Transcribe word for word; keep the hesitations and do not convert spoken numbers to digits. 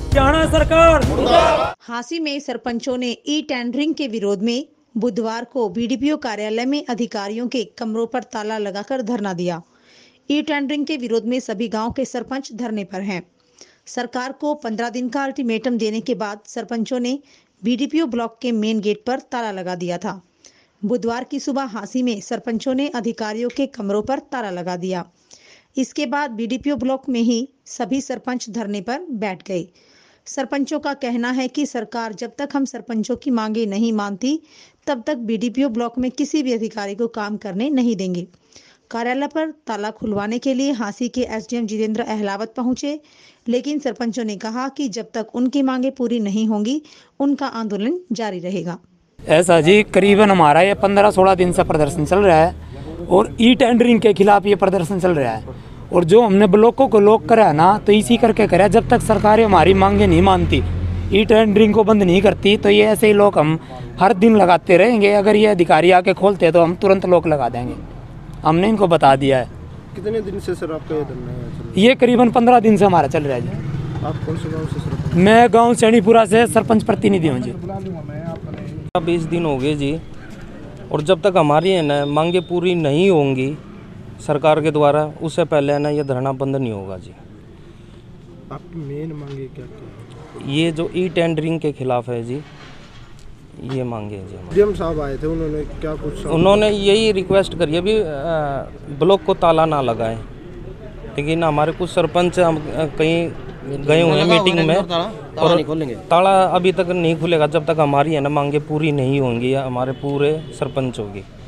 हरियाणा सरकार। हांसी में सरपंचों ने ई टेंडरिंग के विरोध में बुधवार को बीडीपीओ कार्यालय में अधिकारियों के कमरों पर ताला लगाकर धरना दिया। ई टेंडरिंग के विरोध में सभी गांव के सरपंच धरने पर हैं। सरकार को पंद्रह दिन का अल्टीमेटम देने के बाद सरपंचों ने बीडीपीओ ब्लॉक के मेन गेट पर ताला लगा दिया था। बुधवार की सुबह हांसी में सरपंचों ने अधिकारियों के कमरों पर ताला लगा दिया। इसके बाद बीडीपीओ ब्लॉक में ही सभी सरपंच धरने पर बैठ गए। सरपंचों का कहना है कि सरकार जब तक हम सरपंचों की मांगे नहीं मानती तब तक बीडीपीओ ब्लॉक में किसी भी अधिकारी को काम करने नहीं देंगे। कार्यालय पर ताला खुलवाने के लिए हांसी के एसडीएम जितेंद्र अहलावत पहुंचे, लेकिन सरपंचों ने कहा कि जब तक उनकी मांगे पूरी नहीं होंगी उनका आंदोलन जारी रहेगा। ऐसा जी, करीबन हमारा ये पंद्रह सोलह दिन से प्रदर्शन चल रहा है और ई टेंडरिंग के खिलाफ ये प्रदर्शन चल रहा है। और जो हमने ब्लॉकों को लॉक करा है ना, तो इसी करके करा। जब तक सरकारें हमारी मांगे नहीं मानती, ई टेंडरिंग को बंद नहीं करती, तो ये ऐसे ही लोग हम हर दिन लगाते रहेंगे। अगर ये अधिकारी आके खोलते हैं तो हम तुरंत लॉक लगा देंगे। हमने इनको बता दिया है। कितने दिन से सर आपका ये धरना है? ये करीबन पंद्रह दिन से हमारा चल रहा है जी। आप कौन से गाँव से सर? मैं गाँव सैनीपुरा से सरपंच प्रतिनिधि हूँ जी। बीस दिन हो गए जी, और जब तक हमारी है ना मांगे पूरी नहीं होंगी सरकार के द्वारा, उससे पहले है ना ये धरना बंद नहीं होगा जी। आपकी मेन मांगे क्या क्या? ये जो ई टेंडरिंग के खिलाफ है जी, ये मांगे हैं जी। डीएम साहब आए थे, उन्होंने क्या कुछ? उन्होंने यही रिक्वेस्ट करी है भी ब्लॉक को ताला ना लगाएं, लेकिन हमारे कुछ सरपंच हम कहीं गए हुए हैं मीटिंग में, और ताला अभी तक नहीं खुलेगा जब तक हमारी है ना मांगे पूरी नहीं होंगी या हमारे पूरे सरपंचों की।